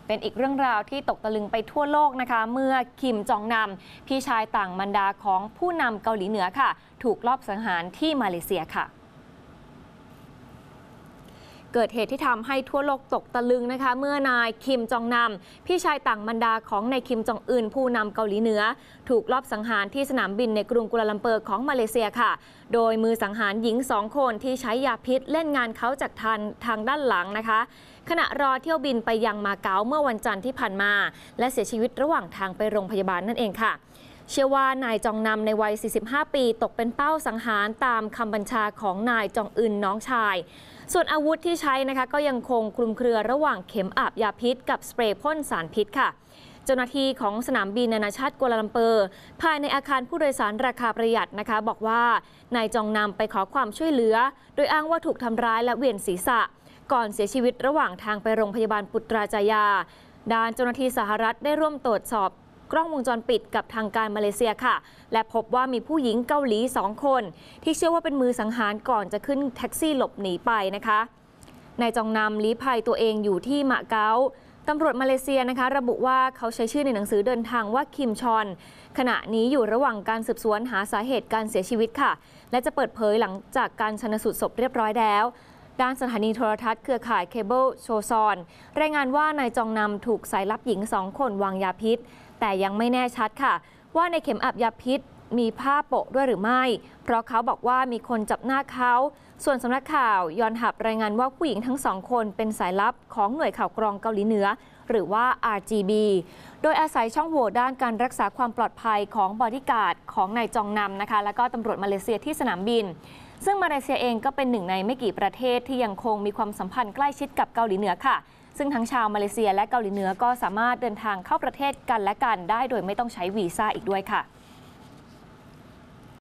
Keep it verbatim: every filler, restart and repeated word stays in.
เป็นอีกเรื่องราวที่ตกตะลึงไปทั่วโลกนะคะเมื่อคิมจองนำพี่ชายต่างมารดาของผู้นำเกาหลีเหนือค่ะถูกลอบสังหารที่มาเลเซียค่ะเกิดเหตุที่ทำให้ทั่วโลกตกตะลึงนะคะเมื่อนายคิมจองนำพี่ชายต่างมารดาของนายคิมจองอึนผู้นำเกาหลีเหนือถูกลอบสังหารที่สนามบินในกรุงกัวลาลัมเปอร์ของมาเลเซียค่ะโดยมือสังหารหญิงสองคนที่ใช้ยาพิษเล่นงานเขาจากทางทางด้านหลังนะคะขณะรอเที่ยวบินไปยังมาเก๊าเมื่อวันจันทร์ที่ผ่านมาและเสียชีวิตระหว่างทางไปโรงพยาบาลนั่นเองค่ะเชื่อว่านายจองนำในวัยสี่สิบห้าปีตกเป็นเป้าสังหารตามคำบัญชาของนายจองอึนน้องชายส่วนอาวุธที่ใช้นะคะก็ยังคงคลุมเครือระหว่างเข็มอาบยาพิษกับสเปรย์พ่นสารพิษค่ะเจ้าหน้าที่ของสนามบินนานาชาติกัวลาลัมเปอร์ภายในอาคารผู้โดยสารราคาประหยัดนะคะบอกว่านายจองนำไปขอความช่วยเหลือโดยอ้างว่าถูกทำร้ายและเวียนศีรษะก่อนเสียชีวิตระหว่างทางไปโรงพยาบาลปุตราจายาด้านเจ้าหน้าที่สหรัฐได้ร่วมตรวจสอบกล้องวงจรปิดกับทางการมาเลเซียค่ะและพบว่ามีผู้หญิงเกาหลีสองคนที่เชื่อว่าเป็นมือสังหารก่อนจะขึ้นแท็กซี่หลบหนีไปนะคะนายจองนำลี้ภัยตัวเองอยู่ที่มาเก๊าตำรวจมาเลเซียนะคะระบุว่าเขาใช้ชื่อในหนังสือเดินทางว่าคิมชอนขณะนี้อยู่ระหว่างการสืบสวนหาสาเหตุการเสียชีวิตค่ะและจะเปิดเผยหลังจากการชันสูตรศพเรียบร้อยแล้วด้านสถานีโทรทัศน์เครือข่ายเคเบิลโชซอนรายงานว่านายจองนำถูกสายลับหญิงสองคนวางยาพิษแต่ยังไม่แน่ชัดค่ะว่าในเข็มอับยาพิษมีผ้าโปะด้วยหรือไม่เพราะเขาบอกว่ามีคนจับหน้าเขาส่วนสำนักข่าวยอนหับรายงานว่าผู้หญิงทั้งสองคนเป็นสายลับของหน่วยข่าวกรองเกาหลีเหนือหรือว่า อาร์ จี บี โดยอาศัยช่องโหว่ด้านการรักษาความปลอดภัยของบอดี้การ์ดของนายจองนำนะคะแล้วก็ตำรวจมาเลเซียที่สนามบินซึ่งมาเลเซียเองก็เป็นหนึ่งในไม่กี่ประเทศที่ยังคงมีความสัมพันธ์ใกล้ชิดกับเกาหลีเหนือค่ะซึ่งทั้งชาวมาเลเซียและเกาหลีเหนือก็สามารถเดินทางเข้าประเทศกันและกันได้โดยไม่ต้องใช้วีซ่าอีกด้วยค่ะ